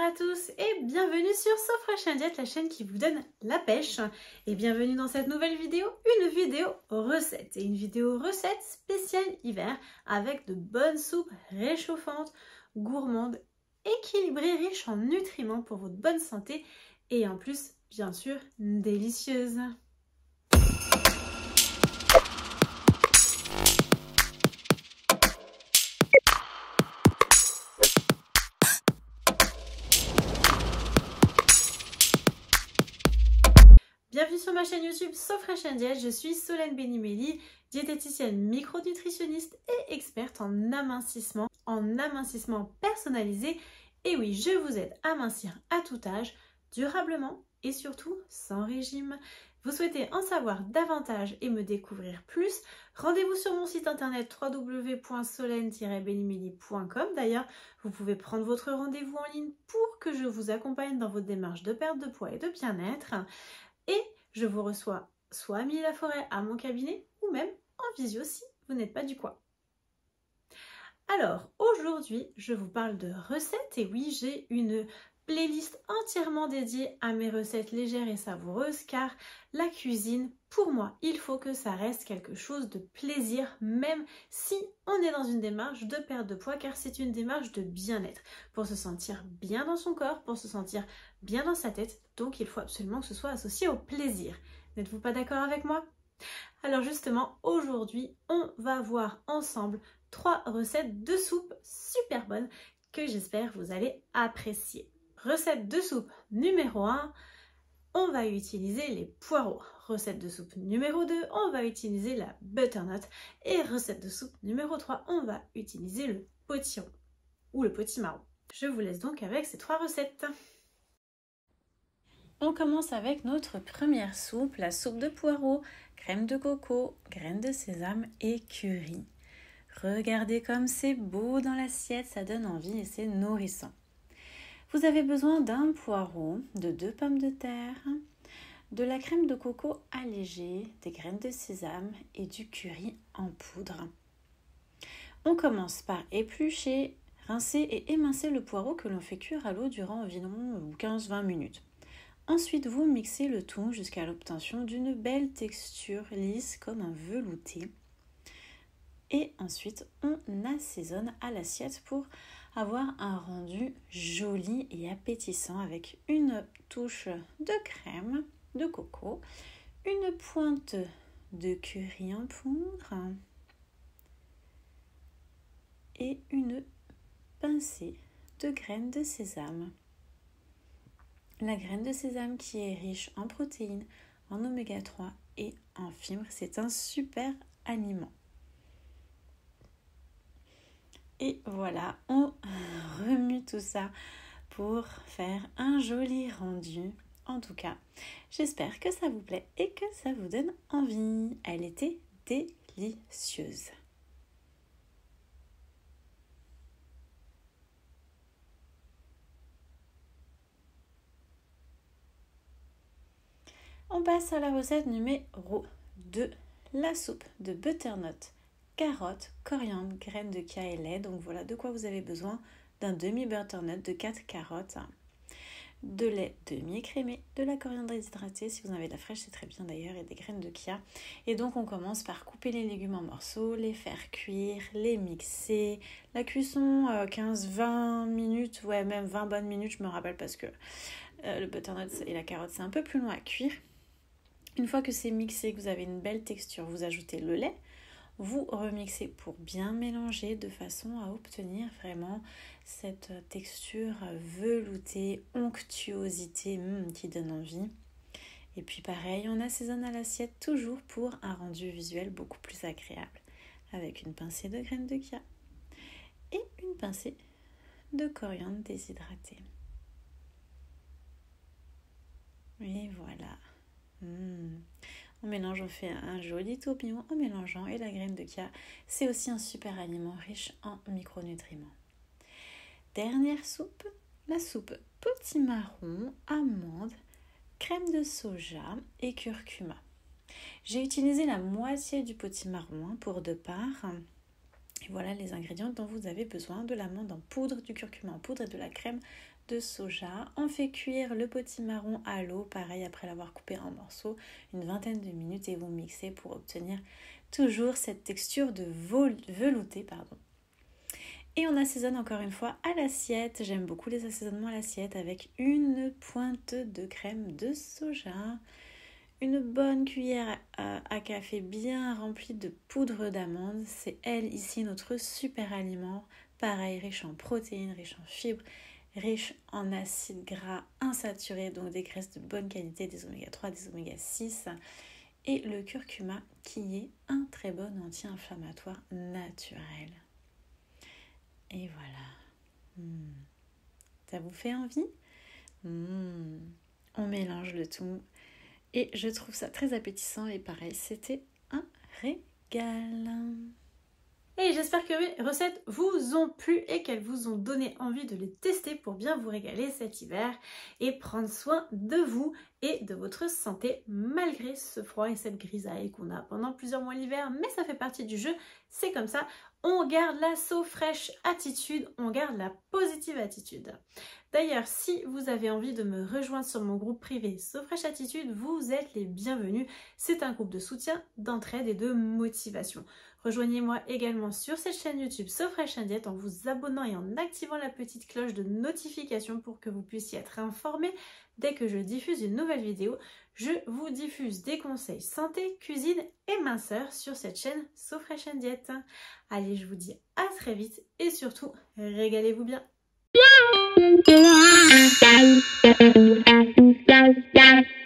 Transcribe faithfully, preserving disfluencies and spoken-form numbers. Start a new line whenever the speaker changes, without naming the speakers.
à tous et bienvenue sur So Fresh and Diet, la chaîne qui vous donne la pêche. Et bienvenue dans cette nouvelle vidéo, une vidéo recette. Et une vidéo recette spéciale hiver avec de bonnes soupes réchauffantes, gourmandes, équilibrées, riches en nutriments pour votre bonne santé et en plus, bien sûr, délicieuses. Bienvenue sur ma chaîne YouTube So Fresh and Diet, je suis Solène Benimeli, diététicienne micronutritionniste et experte en amincissement, en amincissement personnalisé. Et oui, je vous aide à mincir à tout âge, durablement et surtout sans régime. Vous souhaitez en savoir davantage et me découvrir plus? Rendez-vous sur mon site internet w w w point solène tiret benimeli point com. D'ailleurs, vous pouvez prendre votre rendez-vous en ligne pour que je vous accompagne dans votre démarche de perte de poids et de bien-être. Et je vous reçois soit à Mille-la-Forêt à mon cabinet ou même en visio si vous n'êtes pas du coin. Alors aujourd'hui, je vous parle de recettes et oui, j'ai une playlist entièrement dédiée à mes recettes légères et savoureuses car la cuisine, pour moi, il faut que ça reste quelque chose de plaisir même si on est dans une démarche de perte de poids car c'est une démarche de bien-être pour se sentir bien dans son corps, pour se sentir bien dans sa tête, donc il faut absolument que ce soit associé au plaisir. N'êtes-vous pas d'accord avec moi? Alors justement, aujourd'hui, on va voir ensemble trois recettes de soupe super bonnes que j'espère vous allez apprécier. Recette de soupe numéro un, on va utiliser les poireaux. Recette de soupe numéro deux, on va utiliser la butternut. Et recette de soupe numéro trois, on va utiliser le potiron ou le potimarron. Je vous laisse donc avec ces trois recettes. On commence avec notre première soupe, la soupe de poireaux, crème de coco, graines de sésame et curry. Regardez comme c'est beau dans l'assiette, ça donne envie et c'est nourrissant. Vous avez besoin d'un poireau, de deux pommes de terre, de la crème de coco allégée, des graines de sésame et du curry en poudre. On commence par éplucher, rincer et émincer le poireau que l'on fait cuire à l'eau durant environ quinze à vingt minutes. Ensuite, vous mixez le tout jusqu'à l'obtention d'une belle texture lisse comme un velouté. Et ensuite, on assaisonne à l'assiette pour avoir un rendu joli et appétissant avec une touche de crème de coco, une pointe de curry en poudre et une pincée de graines de sésame. La graine de sésame qui est riche en protéines, en oméga trois et en fibres, c'est un super aliment. Et voilà, on remue tout ça pour faire un joli rendu. En tout cas, j'espère que ça vous plaît et que ça vous donne envie. Elle était délicieuse. On passe à la recette numéro deux, la soupe de butternut, carottes, coriandre, graines de chia et lait. Donc voilà de quoi vous avez besoin: d'un demi-butternut, de quatre carottes, de lait demi-écrémé, de la coriandre déshydratée, si vous en avez de la fraîche c'est très bien d'ailleurs, et des graines de chia. Et donc on commence par couper les légumes en morceaux, les faire cuire, les mixer. La cuisson euh, quinze à vingt minutes, ouais même vingt bonnes minutes, je me rappelle parce que euh, le butternut et la carotte c'est un peu plus long à cuire. Une fois que c'est mixé, que vous avez une belle texture, vous ajoutez le lait, vous remixez pour bien mélanger de façon à obtenir vraiment cette texture veloutée, onctuosité mmh, qui donne envie. Et puis pareil, on assaisonne à l'assiette toujours pour un rendu visuel beaucoup plus agréable avec une pincée de graines de chia et une pincée de coriandre déshydratée. Et voilà. Mmh. On mélange, on fait un joli tourbillon en mélangeant, et la graine de chia, c'est aussi un super aliment riche en micronutriments. Dernière soupe, la soupe potimarron, amandes, crème de soja et curcuma. J'ai utilisé la moitié du potimarron pour deux parts. Et voilà les ingrédients dont vous avez besoin: de l'amande en poudre, du curcuma en poudre et de la crème de soja. On fait cuire le potimarron à l'eau, pareil après l'avoir coupé en morceaux, une vingtaine de minutes et vous mixez pour obtenir toujours cette texture de velouté, pardon. Et on assaisonne encore une fois à l'assiette. J'aime beaucoup les assaisonnements à l'assiette avec une pointe de crème de soja, une bonne cuillère à, à café bien remplie de poudre d'amande. C'est elle ici notre super aliment. Pareil, riche en protéines, riche en fibres, riche en acides gras insaturés, donc des graisses de bonne qualité, des oméga trois, des oméga six. Et le curcuma qui est un très bon anti-inflammatoire naturel. Et voilà. Mmh. Ça vous fait envie ? mmh. On mélange le tout. Et je trouve ça très appétissant. Et pareil, c'était un régal. Et j'espère que mes recettes vous ont plu et qu'elles vous ont donné envie de les tester pour bien vous régaler cet hiver et prendre soin de vous et de votre santé malgré ce froid et cette grisaille qu'on a pendant plusieurs mois l'hiver. Mais ça fait partie du jeu, c'est comme ça. On garde la so fresh attitude, on garde la positive attitude. D'ailleurs, si vous avez envie de me rejoindre sur mon groupe privé So Fresh Attitude, vous êtes les bienvenus. C'est un groupe de soutien, d'entraide et de motivation. Rejoignez-moi également sur cette chaîne YouTube So Fresh Diet en vous abonnant et en activant la petite cloche de notification pour que vous puissiez être informés dès que je diffuse une nouvelle vidéo. Je vous diffuse des conseils santé, cuisine et minceur sur cette chaîne So Fresh Diet. Allez, je vous dis à très vite et surtout, régalez-vous bien. Yeah.